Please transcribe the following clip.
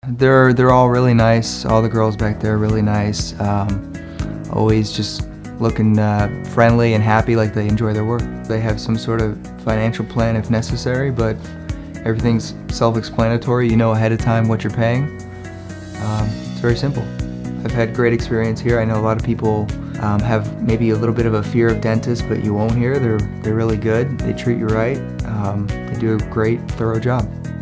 They're all really nice. All the girls back there are really nice. Always just looking friendly and happy, like they enjoy their work. They have some sort of financial plan if necessary, but everything's self-explanatory. You know ahead of time what you're paying. It's very simple. I've had great experience here. I know a lot of people have maybe a little bit of a fear of dentists, but you won't here. They're really good. They treat you right. They do a great, thorough job.